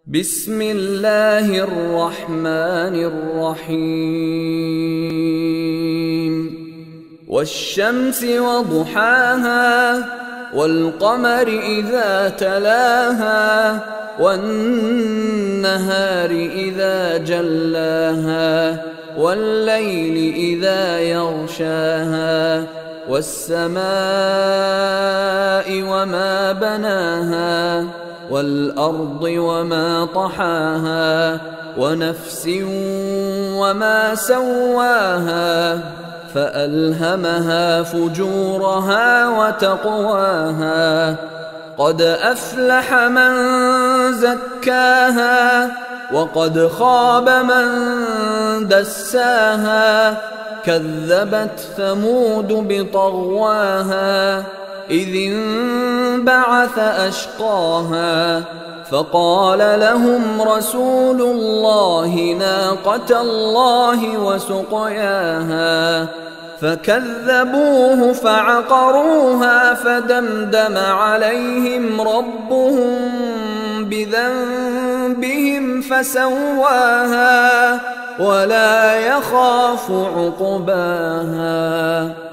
بسم الله الرحمن الرحيم والشمس وضحاها والقمر إذا تلاها والنهار إذا جلاها والليل إذا يغشاها والسماء وما بناها والأرض وما طحاها ونفس وما سواها فألهمها فجورها وتقواها قد أفلح من زكاها وقد خاب من دساها كذبت ثمود بطغواها إذ انبعث أشقاها فقال لهم رسول الله ناقة الله وسقياها فكذبوه فعقروها فدمدم عليهم ربهم بذنبهم فسواها ولا يخاف عقباها.